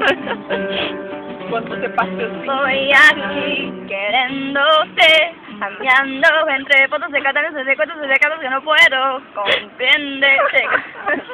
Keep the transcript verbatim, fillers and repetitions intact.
Cuando se pase el Estoy aquí queriéndote, cambiando entre fotos de catálogos de cuentos de recados que no puedo, comprende.